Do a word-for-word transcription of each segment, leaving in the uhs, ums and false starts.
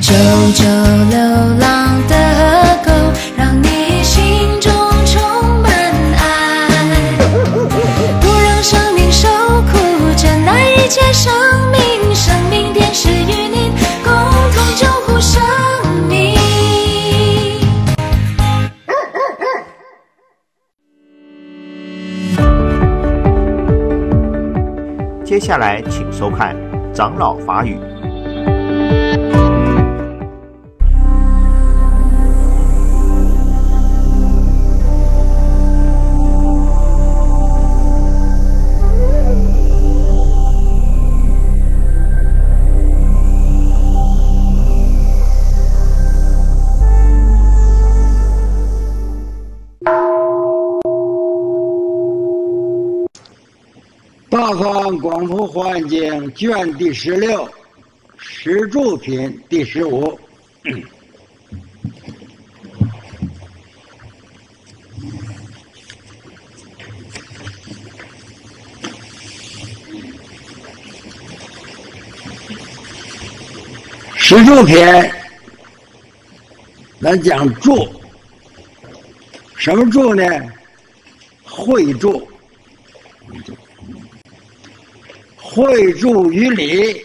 九九流浪的河沟，让你心中充满爱，不让生命受苦，珍爱一切生命，生命天使与您共同救护生命。 接下来请收看长老法语。 大汉广普环境卷第十六，石柱品第十五。石柱品，咱讲柱，什么柱呢？会柱。会柱于理，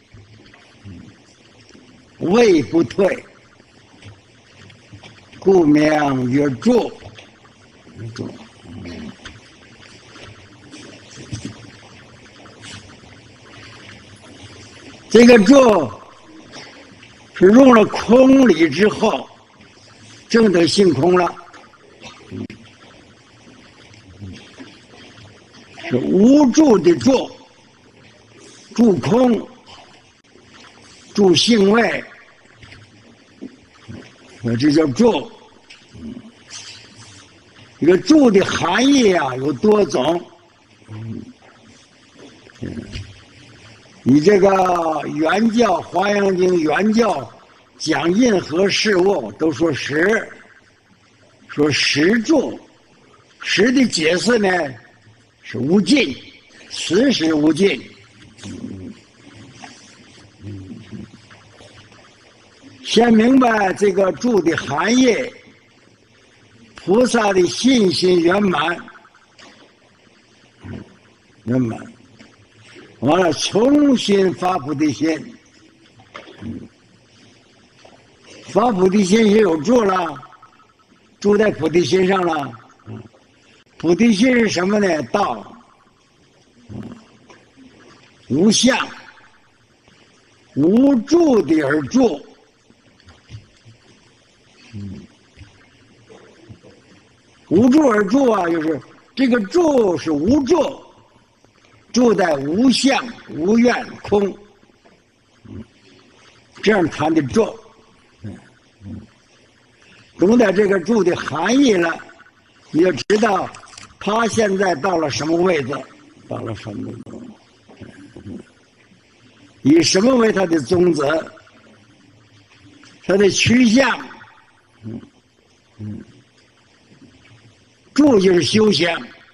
位不退，故名曰柱。柱，这个柱是入了空理之后，证得性空了，是无柱的柱。住空，住性位，这叫住。这个住的含义啊有多种。你这个原教《华严经》原教讲任何事物都说实，说实住，实的解释呢是无尽，实实无尽。先明白这个住的含义，菩萨的信心圆满，圆满，完了重新发菩提心，发菩提心也有住了，住在菩提心上了。菩提心是什么呢？道，无相，无住的而住。无住而住啊，就是这个住是无住，住在无相、无愿、空，这样谈的住。懂得这个住的含义了，你就知道他现在到了什么位置，到了什么位置，以什么为他的宗旨，他的趋向。嗯嗯，住就是修行，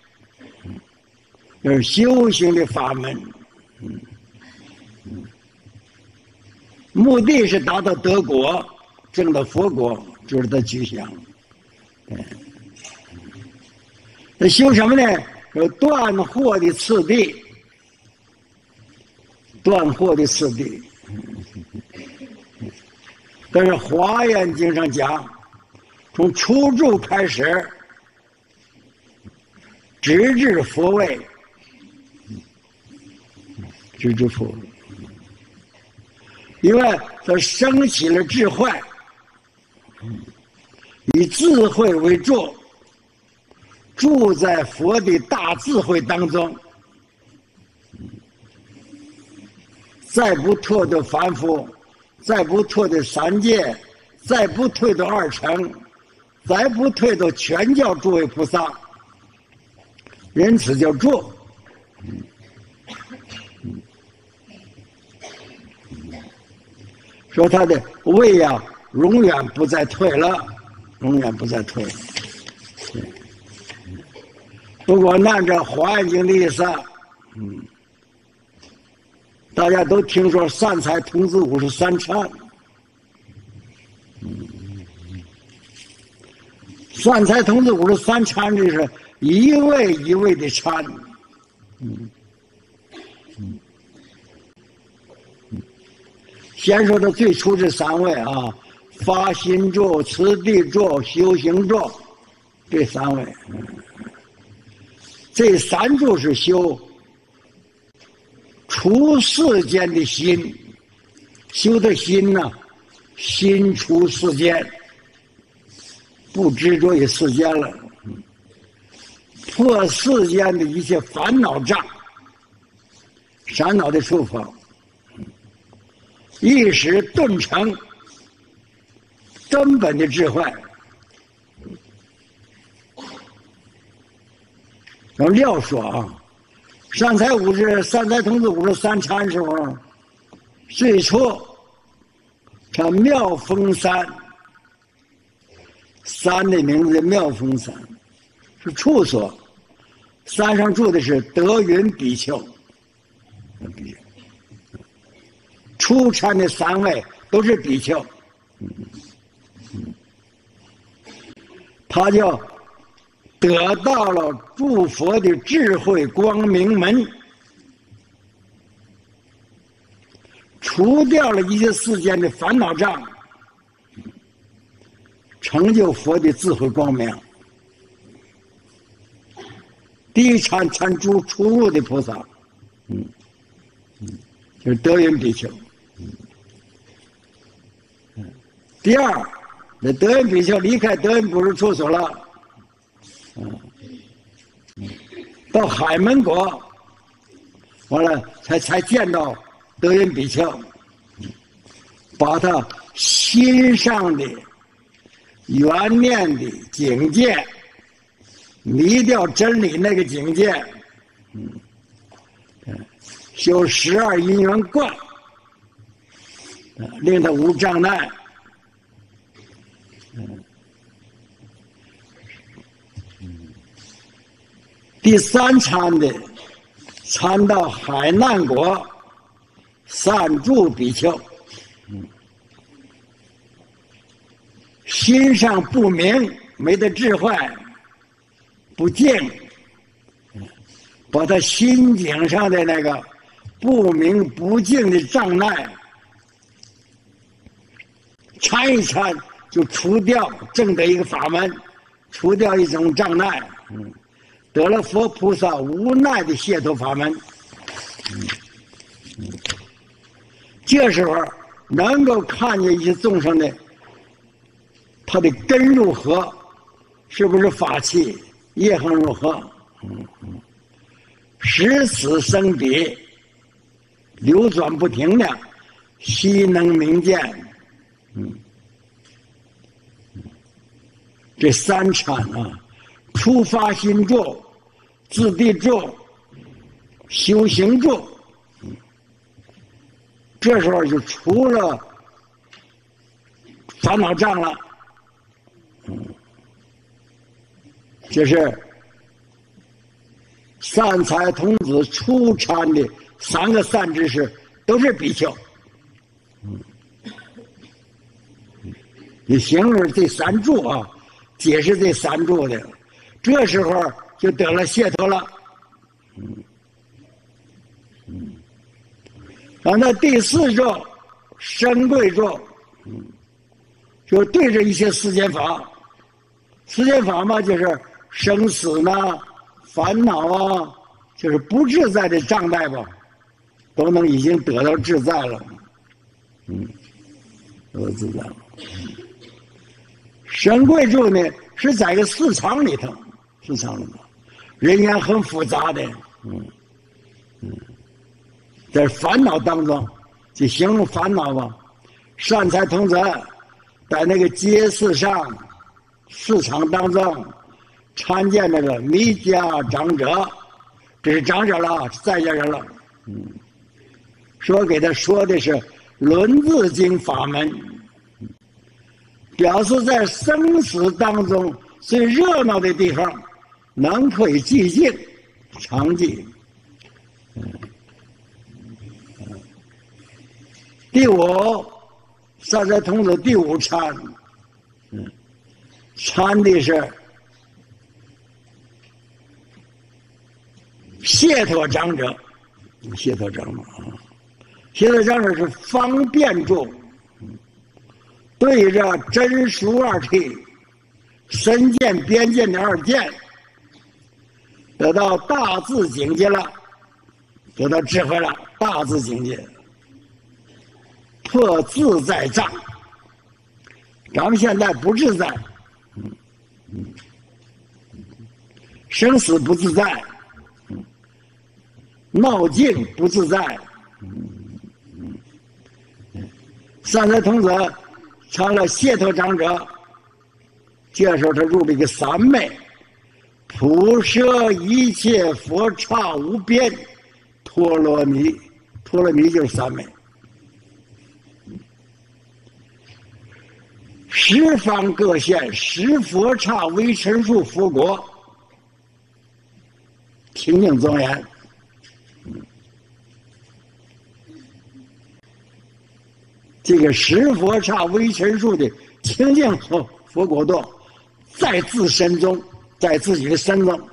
就是修行的法门。嗯嗯，目的是达到得果，证到佛果，就是他趋向。对，那修什么呢？有断惑的次第，断惑的次第。但是《华严经》上讲，从初住开始，直至佛位，直至佛位，因为他升起了智慧，以智慧为住，住在佛的大智慧当中，再不脱的凡夫，再不退的三界，再不退的二乘，再不退的全教诸位菩萨，因此叫住。说他的位呀，永远不再退了，永远不再退了。不过按照《华严经》的意思，嗯。大家都听说善财童子五十三乘， 善财童子五十三参这是一位一位的参。嗯嗯嗯，先说的最初这三位啊，发心咒、持地咒、修行咒，这三位，这三咒是修除世间的心，修的心呢，心除世间，不执着于世间了，破世间的一切烦恼障，烦恼的处方，一时顿成根本的智慧。用料说啊，善财五十善财童子五十三参时候，最初他妙峰山，山的名字叫妙峰山，是处所，山上住的是德云比丘。出参的三位都是比丘，他就得到了诸佛的智慧光明门，除掉了一切世间的烦恼障，成就佛的智慧光明。第一参参出出入的菩萨，嗯，嗯，就是德云比丘。嗯，第二，那德云比丘离开德云不是处所了，嗯，到海门国，完了才才见到德云比丘，把他心上的缘念的境界，离掉真理那个境界，嗯，修十二因缘观，令他无障碍。嗯，第三参的参到海难国，善住比丘，嗯，心上不明，没得智慧，不净，把他心境上的那个不明不净的障碍参一参，就除掉，证得一个法门，除掉一种障碍，嗯，得了佛菩萨无奈的解脱法门。嗯嗯，这时候能够看见一些众生的他的根如何，是不是法器，业行如何？嗯嗯，时此生彼，流转不停的，悉能明见。嗯，这三参啊，出发心咒、自地咒、修行咒，嗯，这时候就除了烦恼障了。嗯，这是善财童子出参的三个善知识，都是比丘。嗯，你形容这三柱啊，解释这三柱的，这时候就得了解脱了。嗯嗯，然后那第四咒深贵咒，嗯，就对着一些世间法，世间法嘛，就是生死呢、烦恼啊，就是不自在的障碍吧，都能已经得到自在了。嗯，得到自在了。深贵咒呢，是在个市场里头，市场里头，人员很复杂的，嗯嗯，在烦恼当中，就形容烦恼吧。善财童子在那个街市上、市场当中，参见那个弥迦长者，这是长者了，在家人了，嗯，说给他说的是《轮字经》法门。表示在生死当中最热闹的地方，能可以寂静常寂。嗯嗯，第五， 善财童子第五参，嗯，参的是解脱长者，解脱长者啊，解脱长者是方便住，对着真俗二谛、身见边见的二见，得到大自境界了，得到智慧了，大自境界。破自在障，咱们现在不自在，嗯嗯，生死不自在，嗯，闹境不自在，嗯嗯，善财童子成了解脱长者，这时候他入了一个三昧，普摄一切佛刹无边，陀罗尼，陀罗尼就是三昧。十方各县十佛刹为陈述佛国，清净庄严。这个十佛刹为陈述的清净佛佛国度，在自身中，在自己的身中，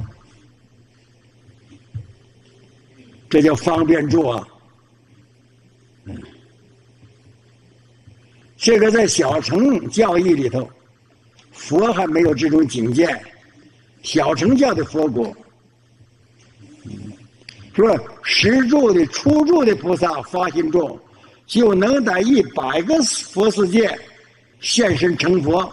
这叫方便住啊。嗯。这个在小乘教义里头，佛还没有这种境界。小乘教的佛国，说十住的初住的菩萨发心中，就能在一百个佛世界现身成佛，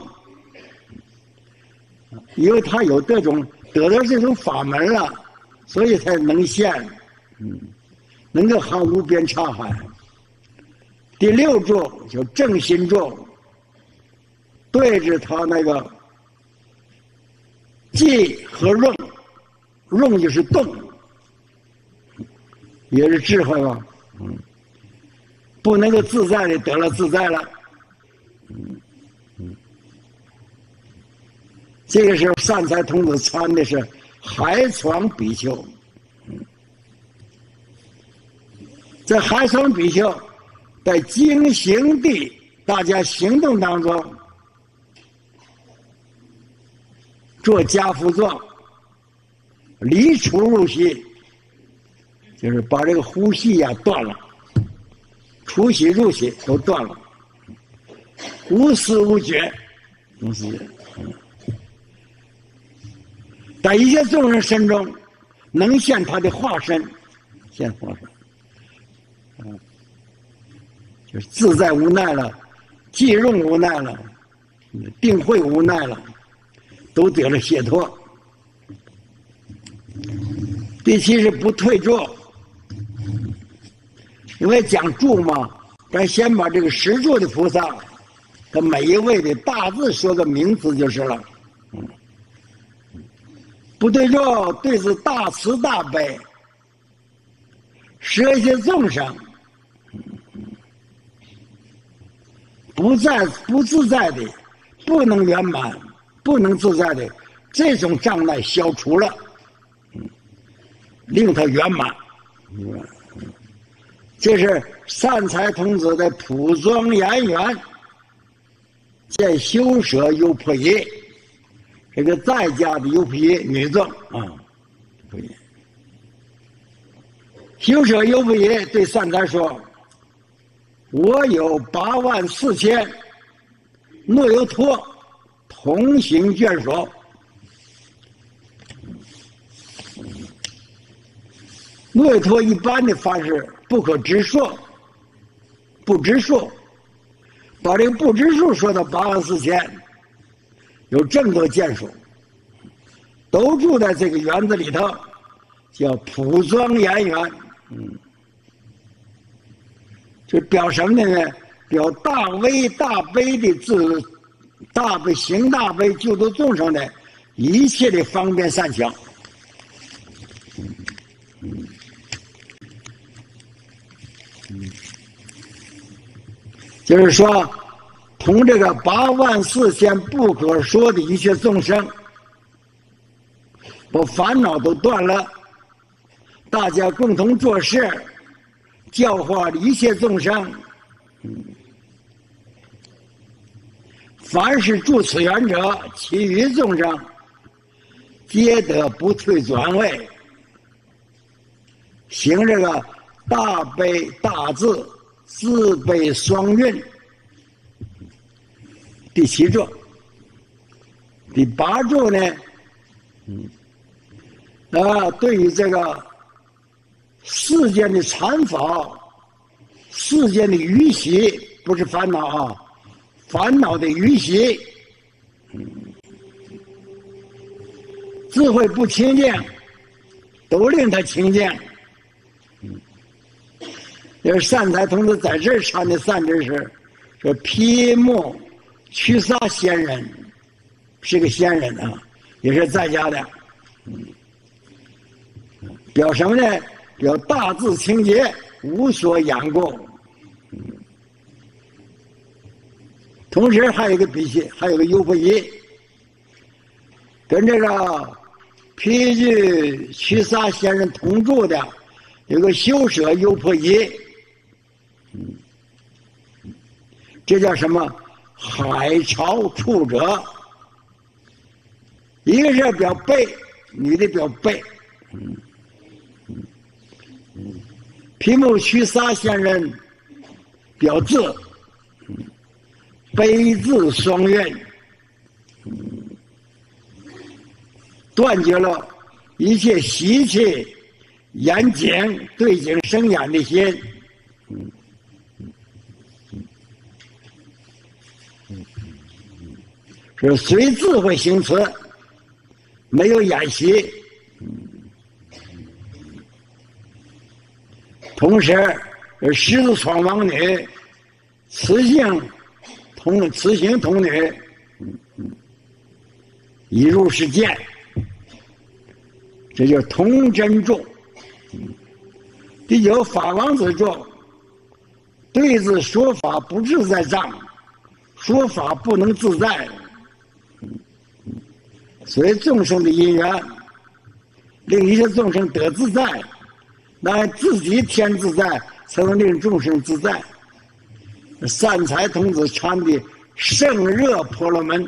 因为他有这种得到这种法门了，所以才能现，嗯，能够航无边沧海。第六柱就正心柱，对着他那个寂和润，润就是动，也是智慧吧，嗯，不能够自在的得了自在了，嗯嗯，这个时候善财童子参的是海床比丘，嗯，在海床比丘。在经行地，大家行动当中，做家父状，离出入息，就是把这个呼吸呀、啊、断了，出息入息都断了，无思无觉，无思觉。在一切众生身中，能现他的化身，现化身，嗯。就是自在无奈了，寂用无奈了，定慧无奈了，都得了解脱。第七是不退住，因为讲住嘛，咱先把这个十住的菩萨，他每一位的大字说个名字就是了。嗯，不退住，对此大慈大悲，舍一切众生。不在不自在的，不能圆满，不能自在的这种障碍消除了，嗯，令他圆满。嗯，这是善财童子的普庄严缘，见修舍优婆夷，这个在家的优婆夷女众啊，婆夷。修舍优婆夷对善财说。我有八万四千诺尤托同行眷属，诺尤托一般的方式不可知数，不知数，把这个不知数说到八万四千，有这么多眷属，都住在这个园子里头，叫普庄严园，嗯。就表什么呢？表大威大悲的自大悲行大悲救度众生的一切的方便善巧。嗯嗯，就是说，同这个八万四千不可说的一切众生，把烦恼都断了，大家共同做事。教化一切众生，嗯， 凡是住此缘者，其余众生皆得不退转位，行这个大悲大智自悲双运。第七咒。第八咒呢，嗯，啊，对于这个世间的禅法、世间的余习，不是烦恼啊，烦恼的余习，嗯，智慧不清净，都令他清净。嗯，就是善财童子在这儿唱的善知识，说毗目瞿沙仙人。是个仙人啊，也是在家的，嗯，表什么呢？表大智清洁，无所仰供。嗯，同时还有一个比丘，还有个优婆夷，跟这个毗居瞿沙仙人同住的，有个修舍优婆夷。嗯，这叫什么？海潮处者。一个是表背，女的表背，嗯嗯嗯，毗目瞿沙仙人表字，嗯，悲字双运，嗯，断绝了一切习气、眼睛对景生眼的心，嗯嗯嗯嗯嗯，是随智慧行持。没有演习，同时，狮子闯王女，雌性同雌性童女，一入是见，这叫童真咒。第九法王子咒，对子说法不自在障，说法不能自在。所以众生的因缘，令一切众生得自在，那自己天自在，才能令众生自在。善财童子传的圣热婆罗门，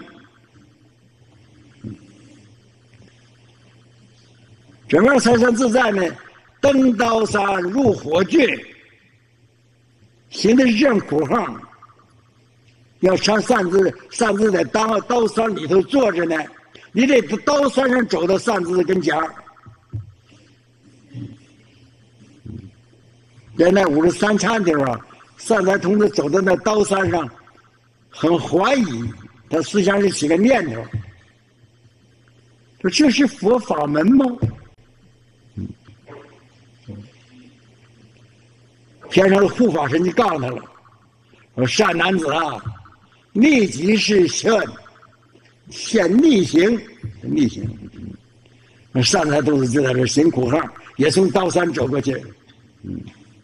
怎么才算自在呢？登刀山入火炬，行的是这样苦行。要上擅自擅自在刀刀山里头坐着呢。你得刀山上走到善知识跟前儿。在那五十三禅地方，善财童子走到那刀山上，很怀疑，他思想里起个念头，说这是佛法门吗？天上的护法神就告诉他了，说善男子啊，立即是现。现逆行，逆行，善财童子就在这行苦行，也从刀山走过去。嗯，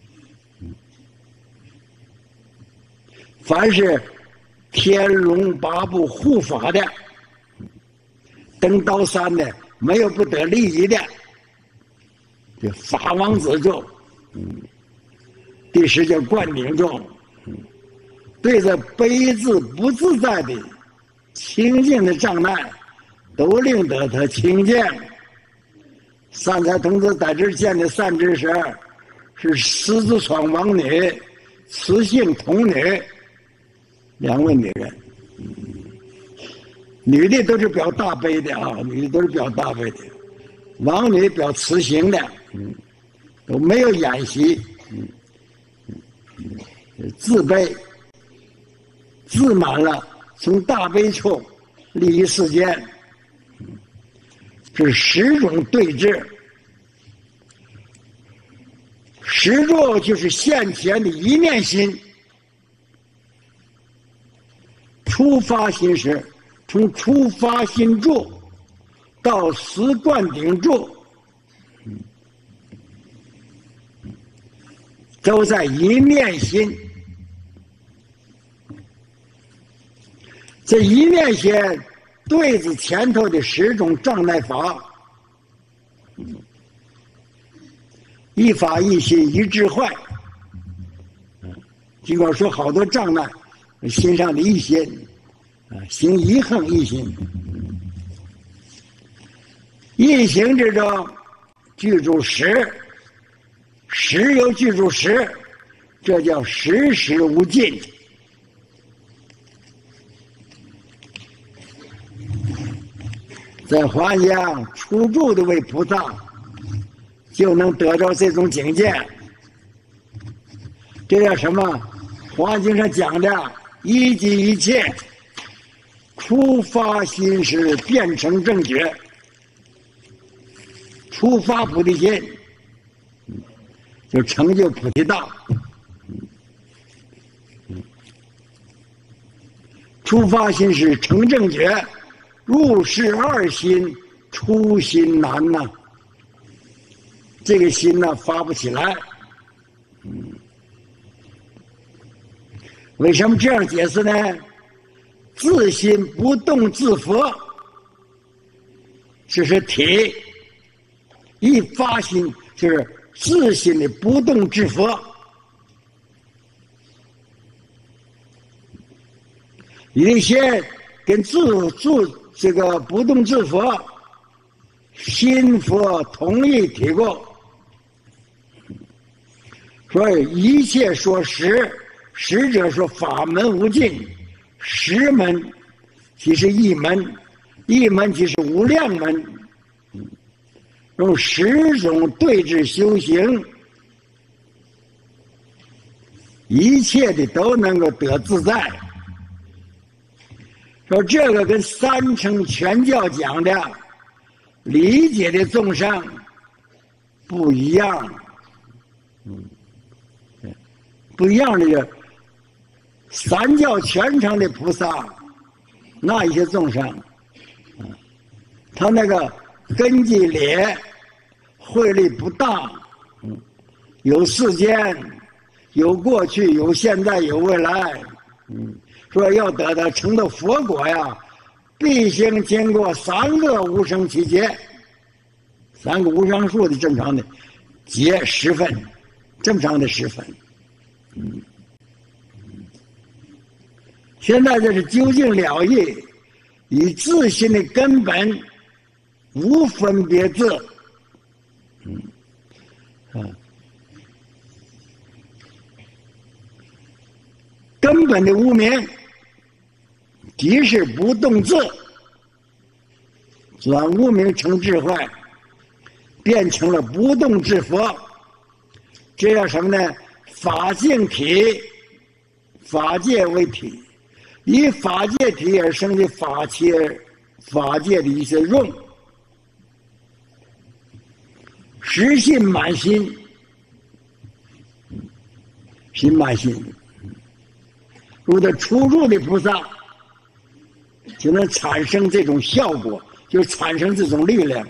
凡是天龙八部护法的，登刀山的，没有不得利益的。这法王子咒，嗯，第十叫灌顶咒，嗯，对着悲字不自在的。清净的障碍，都令得他清净。善财童子在这见的善知识，是狮子闯王女、雌性童女两位女人。女的都是表大悲的啊，女的都是表大悲的，王女表慈行的，嗯，都没有演习，嗯嗯，自卑，自满了。从大悲处利益世间，这十种对峙。十咒就是现前的一念心，初发心时，从初发心咒到十灌顶咒，都在一念心。这一念心对子前头的十种障碍法，一法一心一智慧。尽管说好多障碍，心上的一心， 啊，行一横一心，一行之中具足实，实有具足实，这叫实实无尽。在华阳出住的为菩萨，就能得到这种境界。这叫什么？华经上讲的一即一切，初发心时变成正觉，初发菩提心，就成就菩提道。初发心时成正觉，入世二心，初心难呐、啊。这个心呢、啊、发不起来。嗯，为什么这样解释呢？自心不动自佛，这是体；一发心就是自心的不动自佛。一些跟自自这个不动自佛、心佛同一体过。所以一切说实，实者说法门无尽，实门即是一门，一门即是无量门。用十种对治修行，一切的都能够得自在。说这个跟三乘全教讲的理解的众生不一样，嗯，不一样的是三教全成的菩萨，那一些众生，他那个根基劣，慧力不大，嗯，有世间，有过去，有现在，有未来，嗯。说要得到成的佛果呀，必须经过三个无生七劫，三个无上数的正常的劫十分，正常的十分。嗯，现在这是究竟了义，以自心的根本无分别自。嗯，啊。根本的无明，即是不动自，转无明成智慧，变成了不动智佛。这叫什么呢？法性体，法界为体，以法界体而生的法界，法界的一些用，实信满心，心满心。如果出入的菩萨，就能产生这种效果，就产生这种力量。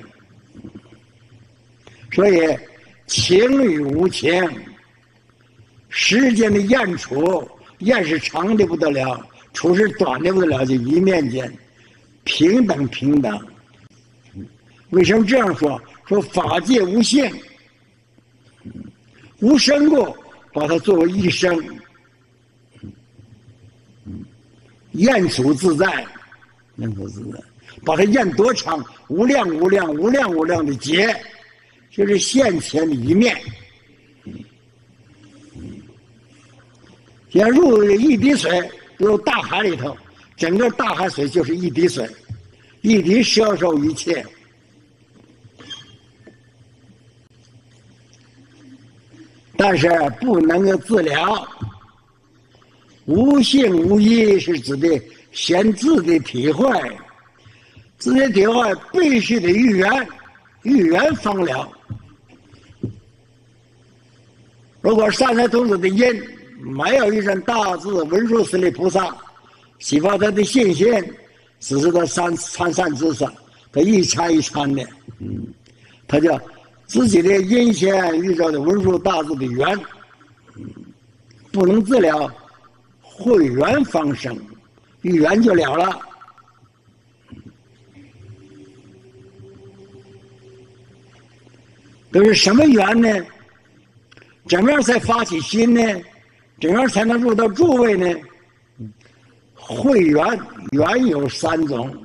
所以情与无情，时间的验处，验是长的不得了，处是短的不得了，就一面间平等平等。为什么这样说？说法界无性，无生过，把它作为一生。验处自在，验处自在，把它验多长？无量无量无量无量的劫，就是现前的一面。先入一滴水，入大海里头，整个大海水就是一滴水，一滴摄受一切。但是不能够自了。无性无义是指的先自的体会，自己体会必须得遇缘，遇缘方了。如果善财童子的因没有遇上大智文殊师利菩萨启发他的信心，只是他参参善知识，他一参一参的，嗯，他就自己的因先遇到的文殊大智的缘，嗯，不能自了。慧缘方生，遇缘就了了。都是什么缘呢？怎么样才发起心呢？怎样才能入到诸位呢？ 慧圆圆有三种，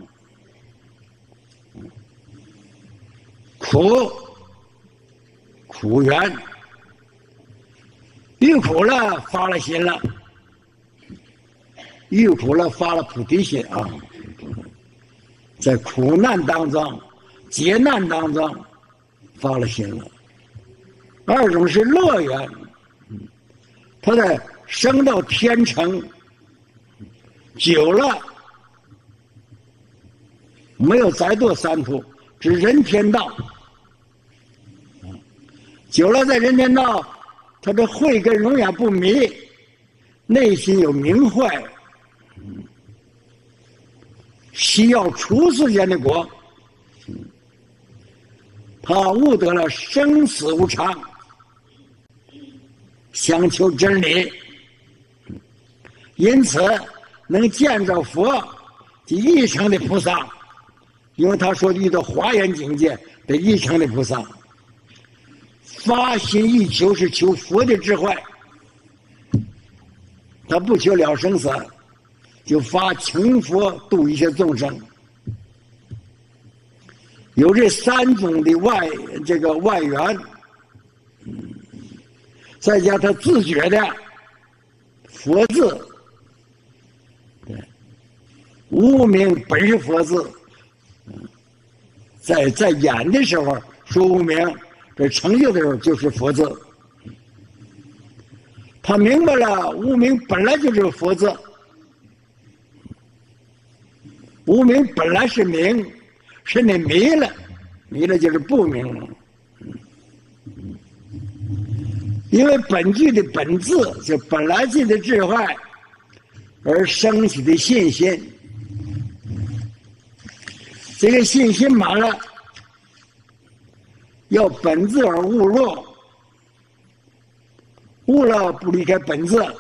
苦苦圆，遇苦了发了心了，遇苦了发了菩提心啊，在苦难当中、劫难当中发了心了。二种是乐园，他在升到天成久了，没有再堕三途，只人天道。久了在人天道，他的慧根永远不迷，内心有明慧，需要出世间的果，他悟得了生死无常，想求真理，因此能见着佛及一成的菩萨，因为他说遇到华严境界的一成的菩萨，发心一求是求佛的智慧，他不求了生死，就发成佛度一切众生。有这三种的外这个外缘，再加他自觉的佛字，对，无名本是佛字，在在演的时候说无名，这成就的时候就是佛字。他明白了无名本来就是佛字，无名本来是名，是你迷了，迷了就是不明了。因为本具的本质就本来具的智慧而升起的信心，这个信心满了，要本质而悟入，悟了不离开本质，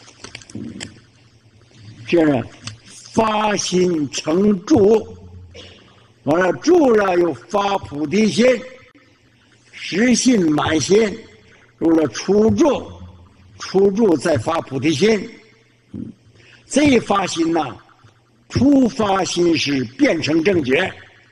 这是发心成住，完了住了又发菩提心，实信满心，入了初住，初住再发菩提心。这一发心呐，初发心是变成正觉。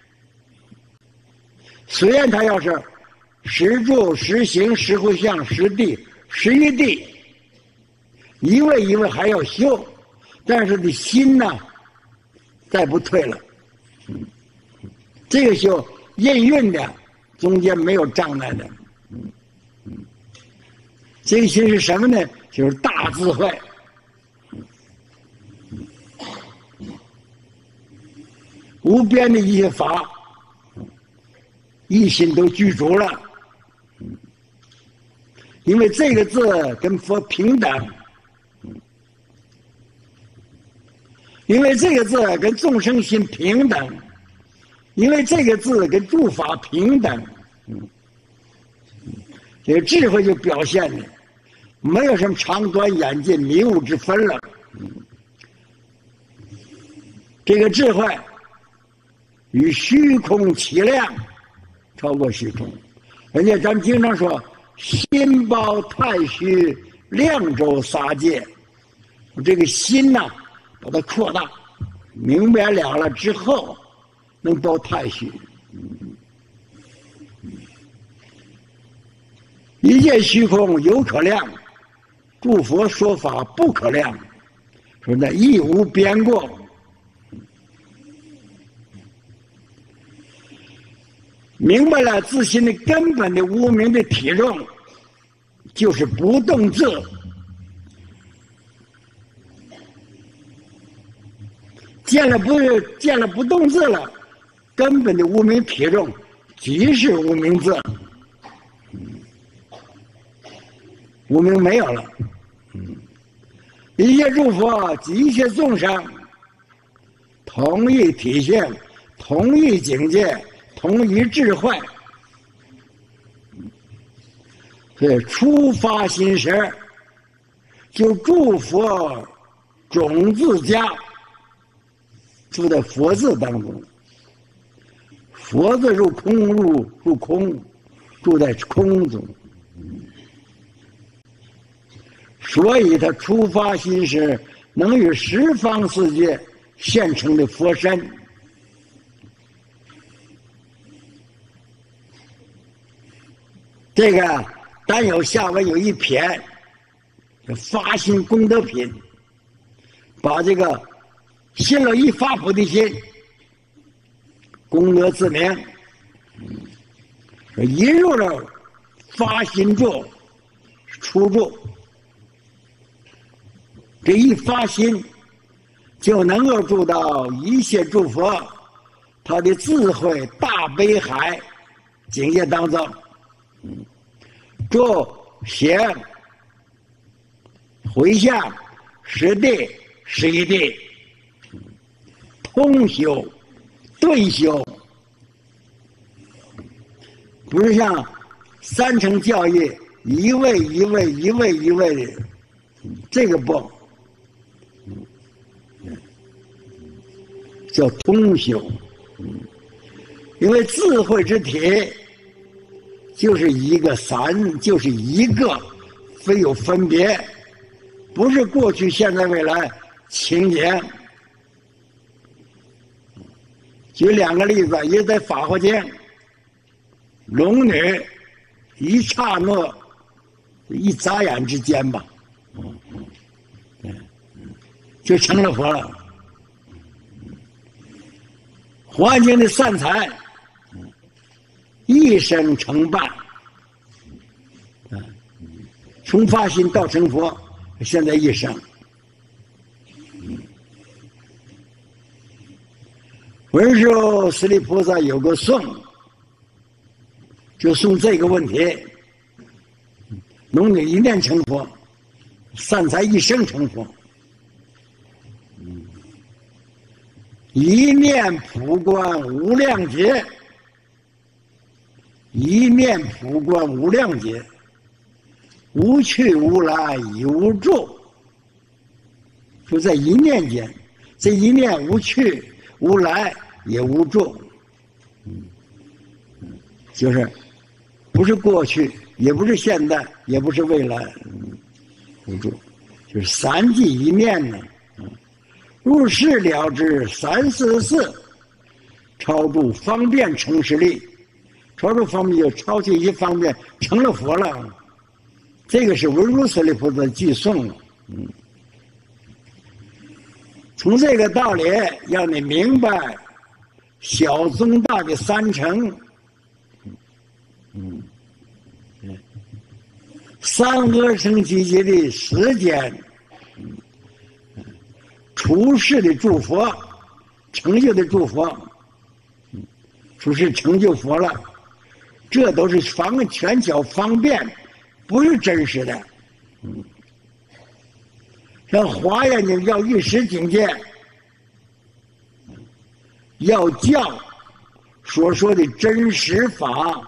虽然他要是实住、实行、实回向、实地、实一地，一位一位还要修，但是的心呢，再不退了。这个修印运的，中间没有障碍的。这个心是什么呢？就是大智慧。无边的一些法，一心都具足了。因为这个字跟佛平等，因为这个字跟众生心平等，因为这个字跟诸法平等。这个智慧就表现了，没有什么长短远近迷雾之分了。这个智慧与虚空齐量，超过虚空。人家咱们经常说心包太虚，量周三界。这个心呐、啊，把它扩大，明白了了之后，能包太虚。一切虚空有可量，诸佛说法不可量，说那亦无边过。明白了自心的根本的无明的体重，就是不动智。见了不见了不动智了，根本的无明体重即是无明智。无明没有了，一切诸佛及一切众生，同一体性，同一境界，同一智慧。所以初发心时，就诸佛种子家，住在佛字当中。佛字入空，入入空，住在空中。所以他初发心时， 能与十方世界现成的佛身。这个单有下文有一篇发心功德品，把这个信了一发菩提心，功德自明，一入了发心住出住，这一发心就能够住到一切诸佛他的智慧大悲海境界当中，住行回向十地十一地通修顿修，不是像三乘教义一位一位一位一位的，这个不叫通修。因为智慧之体就是一个三，就是一个，非有分别，不是过去现在未来情景。举两个例子，一个在《法华经》，龙女一刹那一眨眼之间吧，就成了佛了。《华严经》的善财一生成办，从发心到成佛，现在一生。文殊师利菩萨有个颂，就送这个问题：龙女一念成佛，善财一生成佛。一念普观无量劫，一念普观无量劫，无去无来已无住。就在一念间，这一念无去无来也无住，就是不是过去，也不是现在，也不是未来，无住，就是三际一念呢。入世了知三四四，超度方便成实力，超度方便就超去一方便成了佛了。这个是文殊师利菩萨的寄颂了。嗯，从这个道理让你明白小中大的三乘。嗯，嗯，三阿僧祇劫的时间。出世的诸佛，成就的诸佛，出世成就佛了，这都是方权巧方便，不是真实的。嗯，像华严经要一时境界，要教所说的真实法，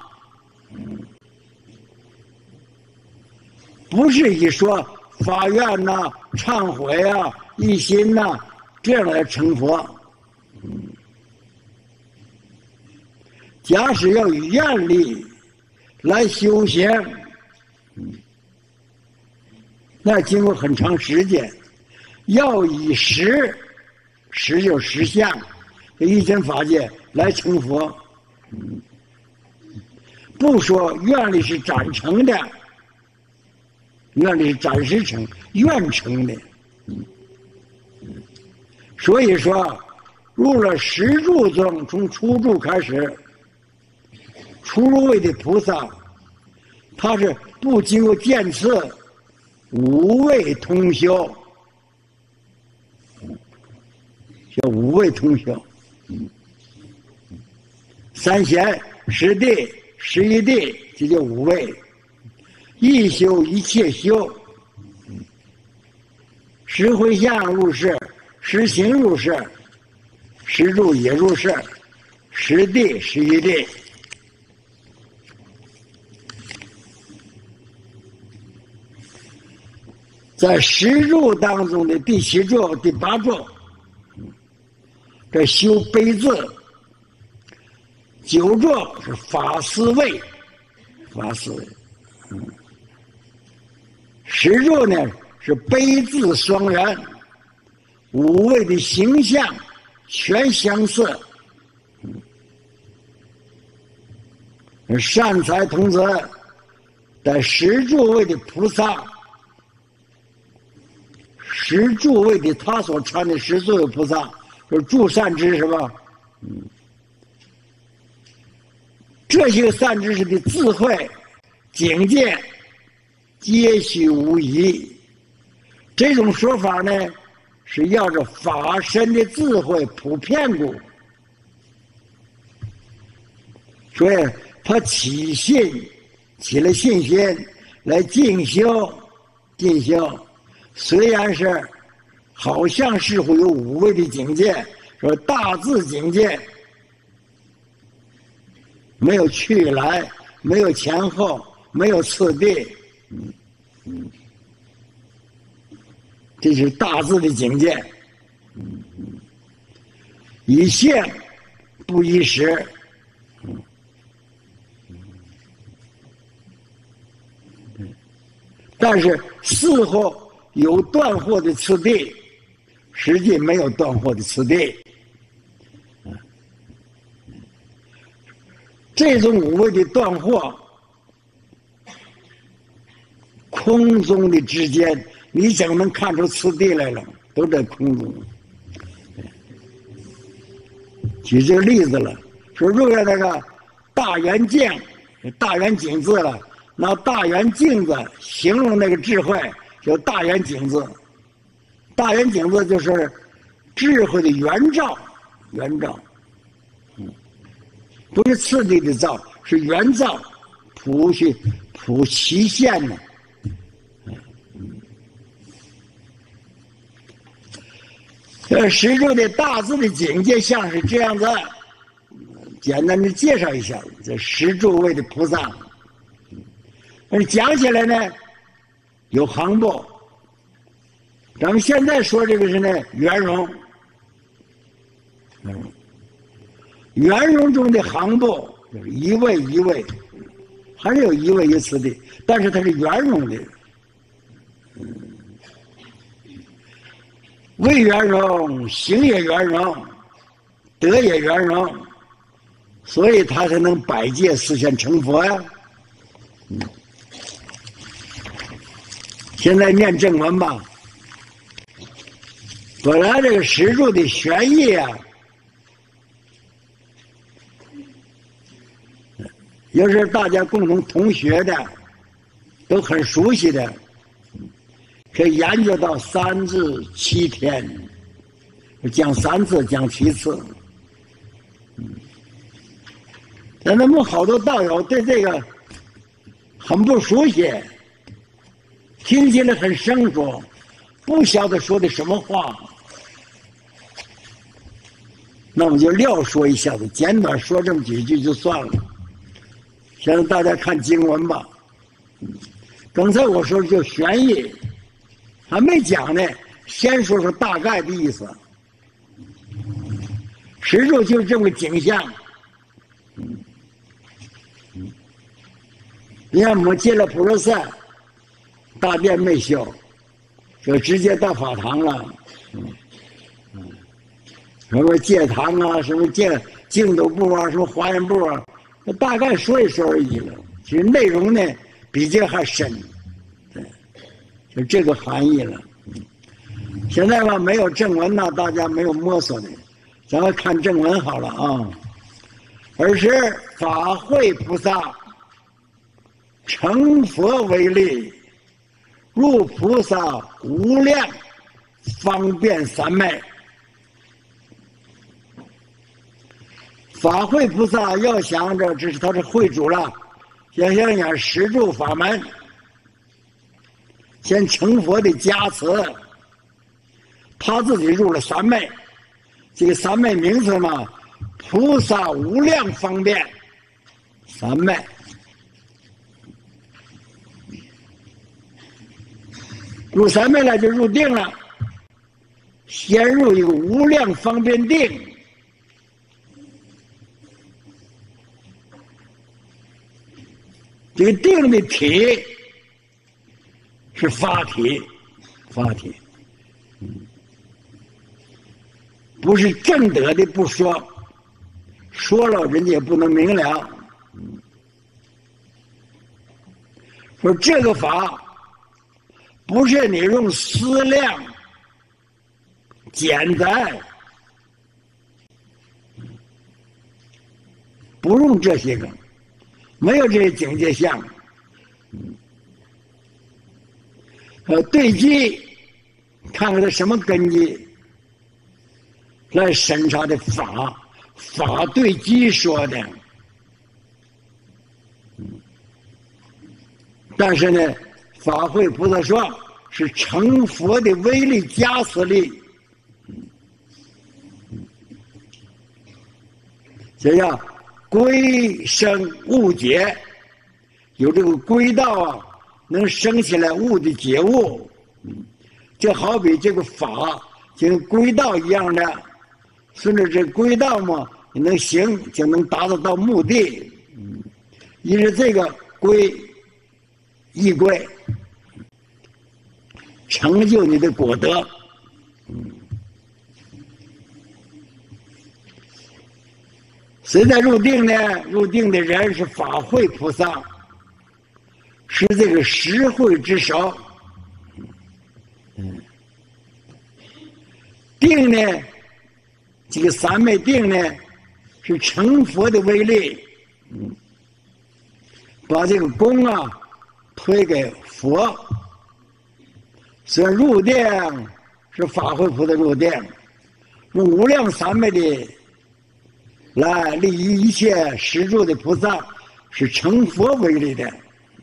不是一说发愿呐、啊、忏悔啊。一心呐、啊，这样来成佛。嗯，假使要以愿力来修行，嗯，那经过很长时间，要以实，实就实相，一真法界来成佛。嗯，不说愿力是展成的，愿力是暂时成，愿成的。嗯。所以说，入了十住中，从初住开始，初入位的菩萨，他是不经过渐次，无位通修，叫无位通修。三贤、十地、十一地，这叫五位，一修一切修，十回向入世。十行入世，十住也入世，十地十一地。在十住当中的第七住、第八住，这修悲字；九住是法思位，法思位。嗯，十住呢是悲字双元。 五位的形象全相似。善财童子在十诸位的菩萨，十诸位的他所传的十诸位菩萨，就是诸善知识吧？嗯，这些善知识的智慧境界皆虚无疑。这种说法呢，是要着法身的智慧普遍故，所以他起信，起了信心来进修，进修。虽然是好像似乎有五位的境界，说大智境界，没有去来，没有前后，没有次第，嗯嗯，这是大智的境界。嗯嗯，以现不依实。但是似乎有断惑的次第，实际没有断惑的次第。这种五位的断惑，空中的之间，你怎么能看出次第来了？都在空中。举这个例子了，说如果那个大圆镜，大圆镜字了。拿大圆镜子形容那个智慧，叫大圆镜子。大圆镜子就是智慧的原照，原照，嗯，不是次第的照，是原照，普去普其现的。这十住的大智的境界像是这样子，简单的介绍一下这十住位的菩萨。而讲起来呢，有行部。咱们现在说这个是呢，圆融。嗯，圆融中的行部就是一位一位，还是有一位一次的，但是它是圆融的。嗯，位圆融，行也圆融，德也圆融，所以他才能百界实现成佛呀。嗯。现在念正文吧。本来这个十住的玄义啊，要是大家共同同学的，都很熟悉的，可以研究到三至七天，讲三次，讲七次。但他们好多道友对这个很不熟悉。听起来很生疏，不晓得说的什么话，那我们就撂说一下子，简短说这么几句就算了。现在大家看经文吧。刚才我说的就玄义，还没讲呢，先说说大概的意思。实处就是这么个景象。你看我们进了普陀寺，大殿没修，就直接到法堂了。嗯嗯，什么戒堂啊，什么戒净土部啊，什么华严部啊，大概说一说而已了。其实内容呢比这还深，对，就这个含义了。嗯，现在吧没有正文呢，大家没有摸索的，咱们看正文好了啊。尔时法会菩萨成佛为力，入菩萨无量方便三昧。法会菩萨要想着这是他是会主了，要想想十住法门，先成佛的加持，他自己入了三昧。这个三昧名词嘛，菩萨无量方便三昧。入三昧了就入定了，先入一个无量方便定。这个定的体是法体，法体。嗯， 不是正德的不说，说了人家也不能明了。说这个法不是你用思量简单，不用这些个，没有这些境界相。呃，对机，看看他什么根基来审查的法，法对机说的。但是呢，法会菩萨说是成佛的威力加持力，这叫归生悟解，有这个归道啊，能生起来悟的觉悟。就好比这个法就跟归道一样的，顺着这归道嘛，你能行就能达得到目的。因为这个归依归，成就你的果德。谁在入定呢？入定的人是法会菩萨，是这个实会之首。定呢，这个三昧定呢，是成佛的威力。把这个功啊推给佛。虽然入定是法会菩萨入定，用无量三昧的来利益一切施助的菩萨，是成佛威力的。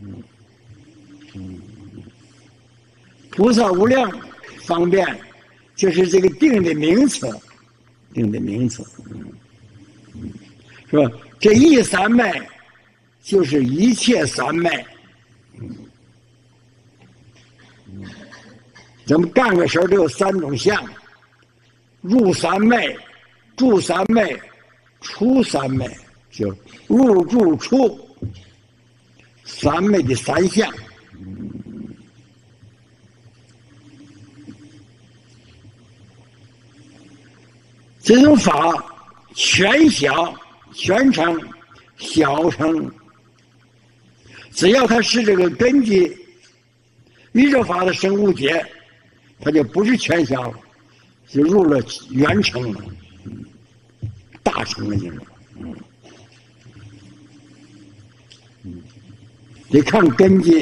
菩萨无量方便，就是这个定的名词，定的名词，是吧？这一三昧就是一切三昧。咱们干个事儿都有三种相：入三昧、住三昧、出三昧，就入住出三昧的三相。这种法全小、全成、小成，只要它是这个根基，宇宙法的生物解，它就不是全小了，就入了圆成了，大成了就是。得看根基。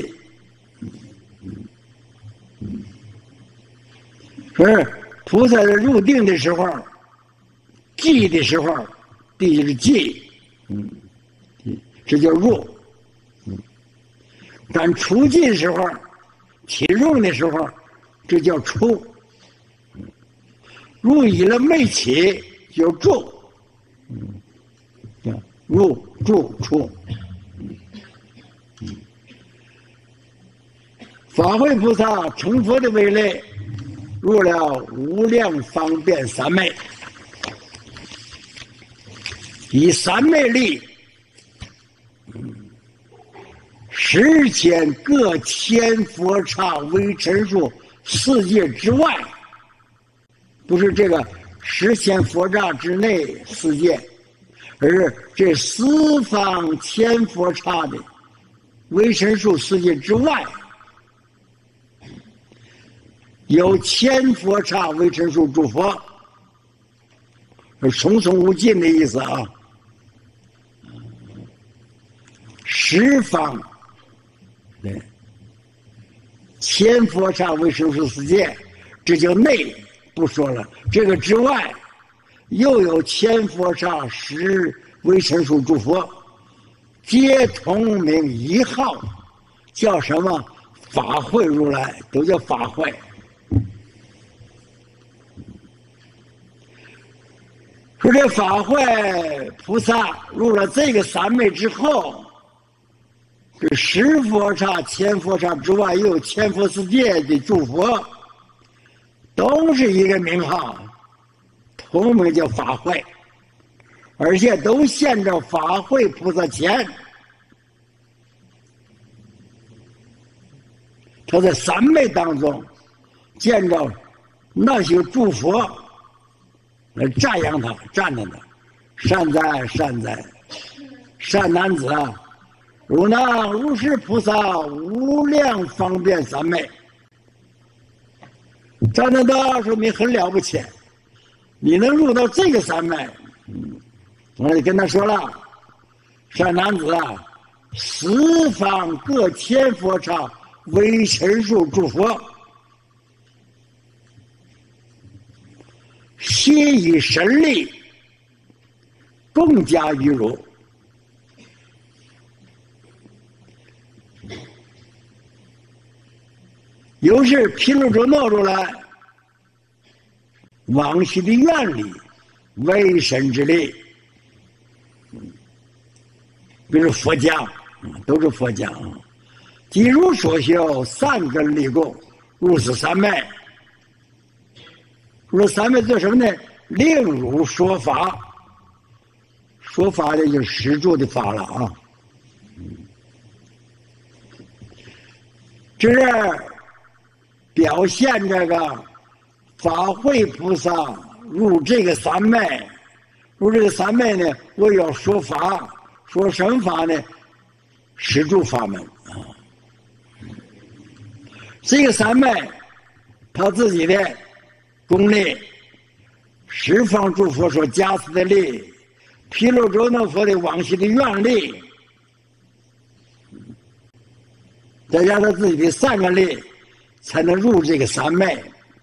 可是菩萨在入定的时候，寂的时候，地就是寂，嗯，这叫入。嗯，但出寂的时候，起入的时候，这叫出。入以了没起，就住。嗯，叫入住出。嗯，法会菩萨成佛的威力，入了无量方便三昧。以三昧力，十千各千佛刹微尘数世界之外，不是这个十千佛刹之内世界，而是这四方千佛刹的微尘数世界之外，有千佛刹微尘数诸佛，重重无尽的意思啊。十方，对，千佛刹微尘数世界，这叫内，不说了。这个之外，又有千佛刹十微尘数诸佛，皆同名一号，叫什么？法会如来，都叫法会。说这法会菩萨入了这个三昧之后，这十佛刹、千佛刹之外，又有千佛世界的诸佛，都是一个名号，同名叫法会，而且都现着法会菩萨前。他在三昧当中见着那些诸佛， 来赞扬他，赞叹他，善哉善哉，善男子啊！汝能如是菩萨无量方便三昧，赞叹他说明很了不起，你能入到这个三昧。嗯，我就跟他说了，善男子啊，十方各千佛刹为神数诸佛，皆以神力共加于汝。又是披露着闹出来往昔的愿力，为神之力，比如佛讲，都是佛讲。即如所修，三根立供，入此三昧。入三昧做什么呢？令汝说法，说法的就是实住的法了啊。这是表现这个法会菩萨入这个三昧，入这个三昧呢，我要说法，说什么法呢？实住法门啊。这个三昧，他自己的功力，十方诸佛所加持的力，毗卢遮那佛的往昔的愿力，再加上自己的三个力，才能入这个三昧。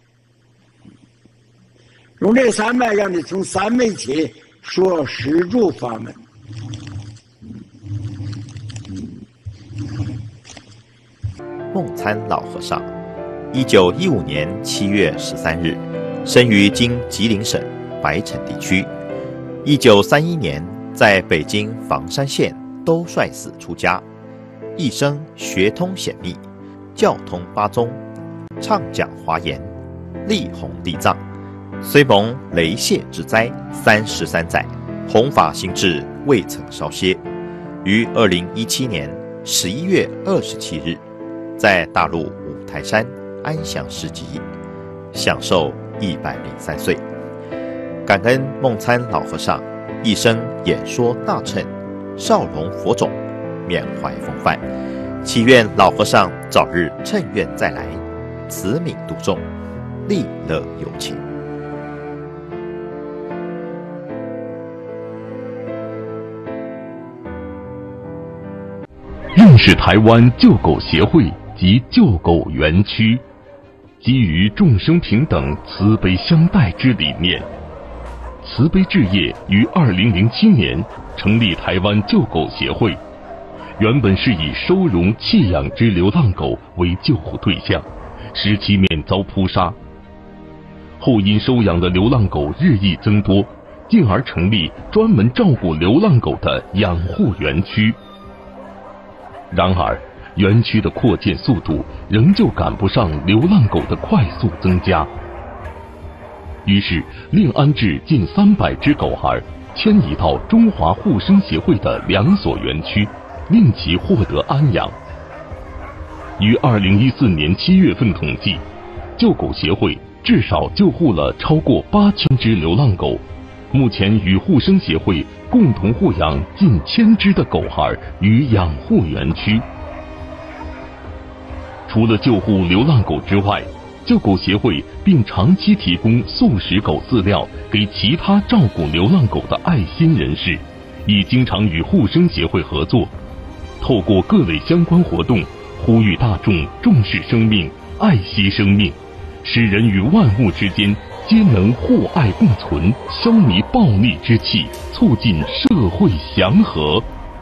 用这个三昧，让你从三昧起说实住法门。 梦参老和尚，一九一五年七月十三日，生于今吉林省白城地区。一九三一年在北京房山县兜率寺出家，一生学通显密，教通八宗，畅讲华严，力弘地藏。虽蒙雷泄之灾三十三载，弘法心志未曾稍歇。于二零一七年十一月二十七日，在大陆五台山安详示寂，享寿一百零三岁。感恩梦参老和尚一生演说大乘，少容佛种，缅怀风范，祈愿老和尚早日乘愿再来，慈悯度众，利乐有情。 认识台湾救狗协会及救狗园区，基于众生平等、慈悲相待之理念，慈悲置业于二零零七年成立台湾救狗协会。原本是以收容弃养之流浪狗为救护对象，使其免遭扑杀。后因收养的流浪狗日益增多，进而成立专门照顾流浪狗的养护园区。然而，园区的扩建速度仍旧赶不上流浪狗的快速增加。于是，另安置近三百只狗孩，迁移到中华护生协会的两所园区，令其获得安养。于二零一四年七月份统计，救狗协会至少救护了超过八千只流浪狗。目前与护生协会共同护养近千只的狗孩于养护园区。除了救护流浪狗之外，救狗协会并长期提供素食狗饲料给其他照顾流浪狗的爱心人士，亦经常与护生协会合作，透过各类相关活动，呼吁大众重视生命，爱惜生命，使人与万物之间皆能互爱共存，消弭暴戾之气，促进社会祥和。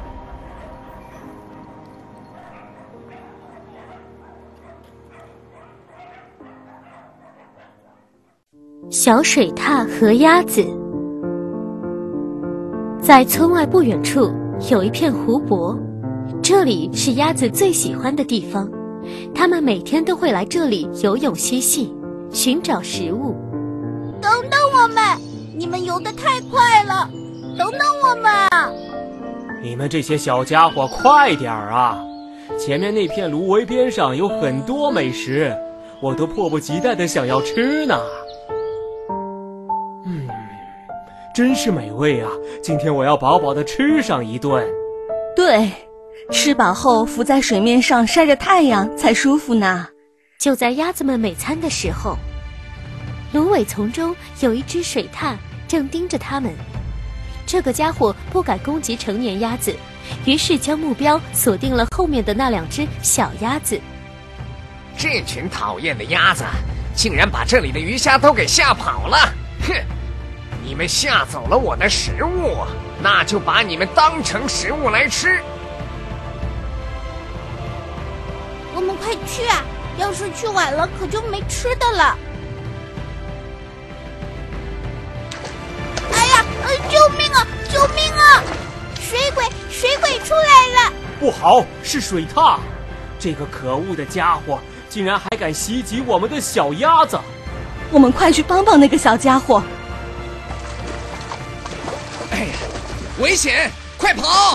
小水獭和鸭子。在村外不远处有一片湖泊，这里是鸭子最喜欢的地方，它们每天都会来这里游泳嬉戏，寻找食物。 等等我们，你们游得太快了，等等我们啊！ 你们这些小家伙快点儿啊！前面那片芦苇边上有很多美食，我都迫不及待地想要吃呢。嗯， 真是美味啊！今天我要饱饱地吃上一顿。 对，吃饱后浮在水面上晒着太阳才舒服呢。 就在鸭子们美餐的时候，芦苇丛中有一只水獭正盯着它们。这个家伙不敢攻击成年鸭子，于是将目标锁定了后面的那两只小鸭子。 这群讨厌的鸭子竟然把这里的鱼虾都给吓跑了！哼，你们吓走了我的食物，那就把你们当成食物来吃。 我们快去啊！要是去晚了，可就没吃的了。哎呀，呃，救命啊！救命啊！水鬼，水鬼出来了！ 不好，是水獭！这个可恶的家伙竟然还敢袭击我们的小鸭子！ 我们快去帮帮那个小家伙！ 哎呀，危险！快跑！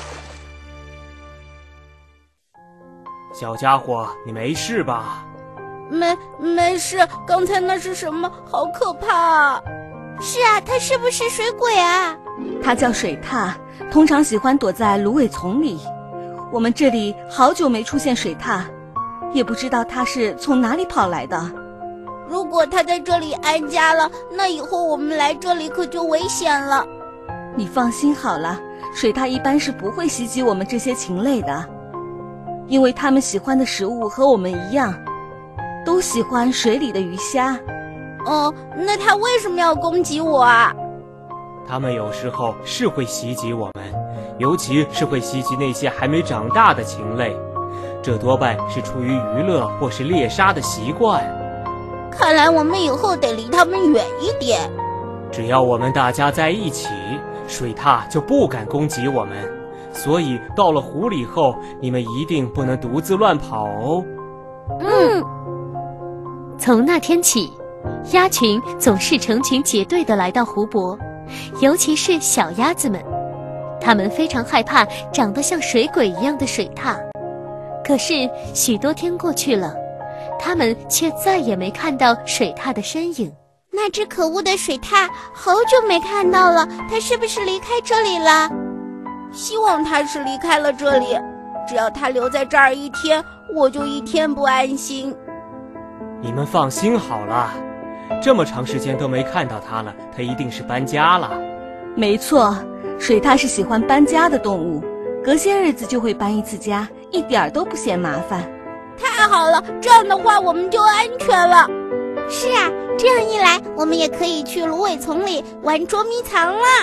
小家伙，你没事吧？ 没没事，刚才那是什么？好可怕啊！是啊，他是不是水鬼啊？ 他叫水獭，通常喜欢躲在芦苇丛里。我们这里好久没出现水獭，也不知道他是从哪里跑来的。 如果他在这里安家了，那以后我们来这里可就危险了。 你放心好了，水獭一般是不会袭击我们这些禽类的，因为它们喜欢的食物和我们一样，都喜欢水里的鱼虾。 哦，那他为什么要攻击我啊？ 他们有时候是会袭击我们，尤其是会袭击那些还没长大的禽类，这多半是出于娱乐或是猎杀的习惯。 看来我们以后得离他们远一点。 只要我们大家在一起，水獭就不敢攻击我们。所以到了湖里后，你们一定不能独自乱跑哦。 嗯。 从那天起，鸭群总是成群结队地来到湖泊，尤其是小鸭子们，它们非常害怕长得像水鬼一样的水獭。可是许多天过去了，它们却再也没看到水獭的身影。 那只可恶的水獭好久没看到了，它是不是离开这里了？希望它是离开了这里，只要它留在这儿一天，我就一天不安心。 你们放心好了，这么长时间都没看到它了，它一定是搬家了。 没错，水獭是喜欢搬家的动物，隔些日子就会搬一次家，一点都不嫌麻烦。 太好了，这样的话我们就安全了。是啊，这样一来，我们也可以去芦苇丛里玩捉迷藏了。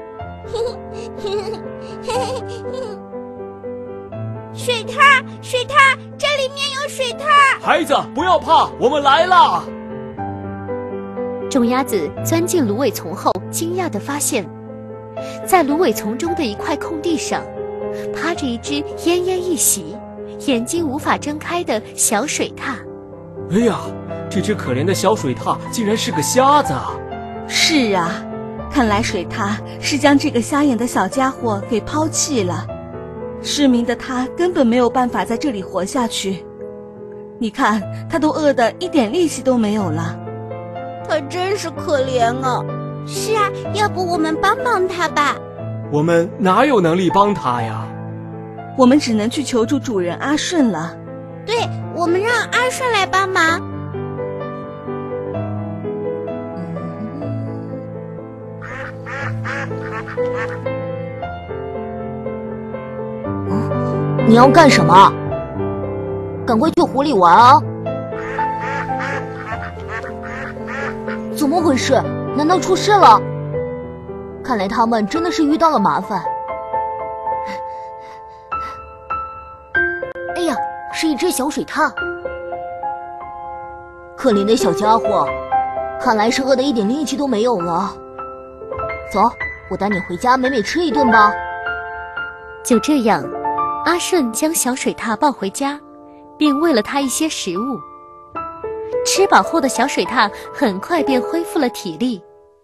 水獭，水獭，这里面有水獭！ 孩子，不要怕，我们来了！ 众鸭子钻进芦苇丛后，惊讶地发现，在芦苇丛中的一块空地上，趴着一只奄奄一息、眼睛无法睁开的小水獭。 哎呀，这只可怜的小水獭竟然是个瞎子啊！ 是啊，看来水獭是将这个瞎眼的小家伙给抛弃了。失明的他根本没有办法在这里活下去。你看，他都饿得一点力气都没有了。 他真是可怜啊！是啊，要不我们帮帮他吧？ 我们哪有能力帮他呀？ 我们只能去求助主人阿顺了。 对，我们让阿顺来帮忙。 你要干什么？赶快去湖里玩啊！怎么回事？难道出事了？看来他们真的是遇到了麻烦。哎呀，是一只小水獭。可怜的小家伙，看来是饿得一点力气都没有了。走，我带你回家美美吃一顿吧。 就这样，阿顺将小水獭抱回家，并喂了它一些食物。吃饱后的小水獭很快便恢复了体力。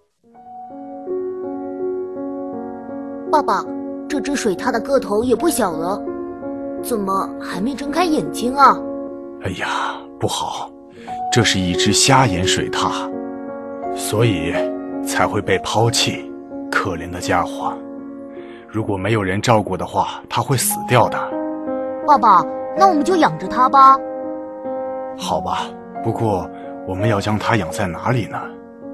爸爸，这只水獭的个头也不小了，怎么还没睁开眼睛啊？ 哎呀，不好，这是一只瞎眼水獭，所以才会被抛弃。 可怜的家伙，如果没有人照顾的话，它会死掉的。 爸爸，那我们就养着它吧。 好吧，不过我们要将它养在哪里呢？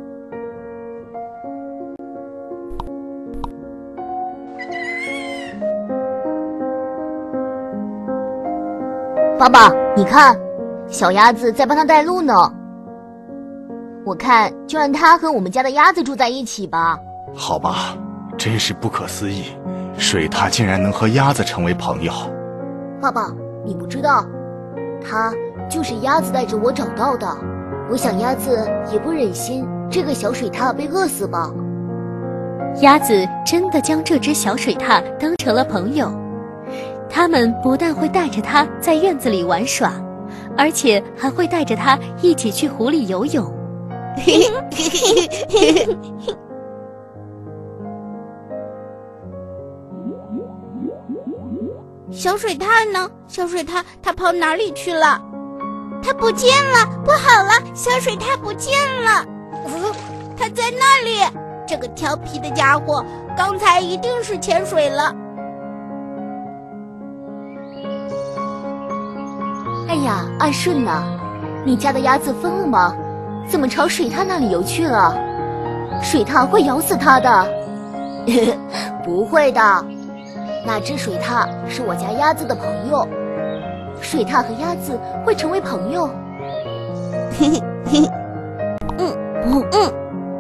爸爸，你看，小鸭子在帮它带路呢。我看就让它和我们家的鸭子住在一起吧。 好吧，真是不可思议，水獭竟然能和鸭子成为朋友。 爸爸，你不知道，它就是鸭子带着我找到的。我想鸭子也不忍心这个小水獭被饿死吧。 鸭子真的将这只小水獭当成了朋友，它们不但会带着它在院子里玩耍，而且还会带着它一起去湖里游泳。 小水獭呢？小水獭它跑哪里去了？它不见了！不好了，小水獭不见了！呃，它在那里！这个调皮的家伙，刚才一定是潜水了。 哎呀，阿顺呐，你家的鸭子疯了吗？怎么朝水獭那里游去了？水獭会咬死它的。不会的，那只水獭是我家鸭子的朋友，水獭和鸭子会成为朋友。嘿嘿嘿，嗯嗯嗯。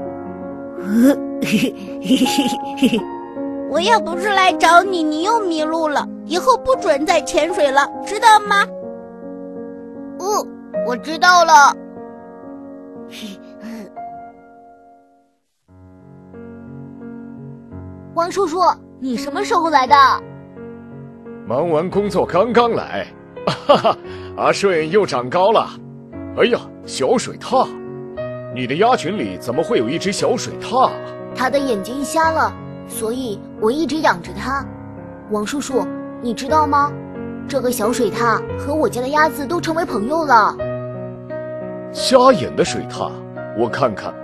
我要不是来找你，你又迷路了，以后不准再潜水了，知道吗？ 哦，我知道了。王叔叔，你什么时候来的？ 忙完工作刚刚来。哈哈，阿顺又长高了。哎呀，小水獭，你的鸭群里怎么会有一只小水獭？ 它的眼睛瞎了，所以我一直养着它。王叔叔，你知道吗？这个小水獭和我家的鸭子都成为朋友了。 瞎眼的水獭，我看看。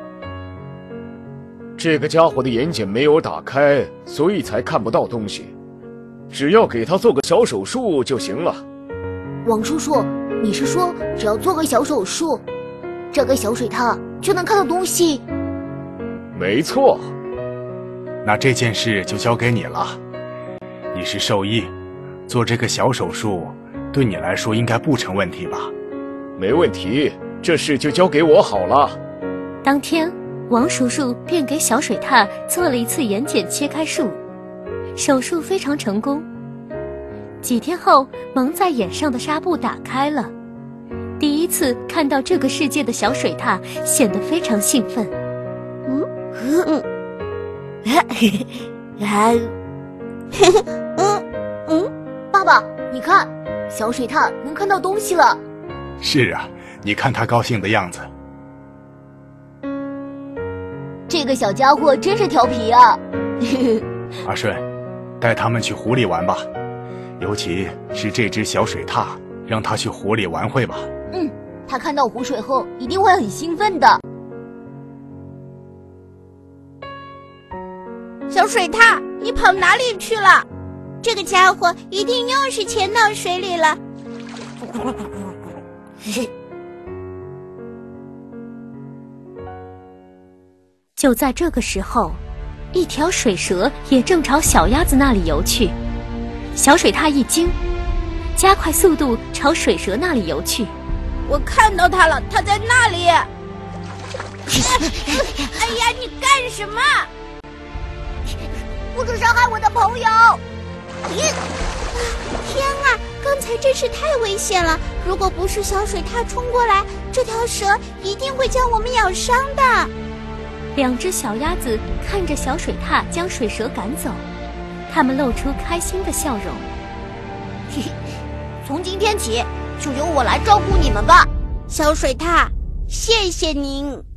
这个家伙的眼睑没有打开，所以才看不到东西。只要给他做个小手术就行了。 王叔叔，你是说只要做个小手术，这个小水獭就能看到东西？ 没错。 那这件事就交给你了。你是兽医，做这个小手术对你来说应该不成问题吧？ 没问题，这事就交给我好了。 当天，王叔叔便给小水獭做了一次眼睑切开术，手术非常成功。几天后，蒙在眼上的纱布打开了，第一次看到这个世界的小水獭显得非常兴奋。 嗯嗯， 嗯嗯，爸爸，你看，小水獭能看到东西了。 是啊，你看它高兴的样子。 这个小家伙真是调皮啊！ 阿顺，带他们去湖里玩吧，尤其是这只小水獭，让它去湖里玩会吧。 嗯，它看到湖水后一定会很兴奋的。 小水獭，你跑哪里去了？这个家伙一定又是潜到水里了。 就在这个时候，一条水蛇也正朝小鸭子那里游去。小水獭一惊，加快速度朝水蛇那里游去。 我看到它了，它在那里。哎呀，你干什么？ 不准伤害我的朋友！ 天啊，刚才真是太危险了！如果不是小水獭冲过来，这条蛇一定会将我们咬伤的。 两只小鸭子看着小水獭将水蛇赶走，它们露出开心的笑容。 嘿嘿，从今天起，就由我来照顾你们吧。 小水獭，谢谢您。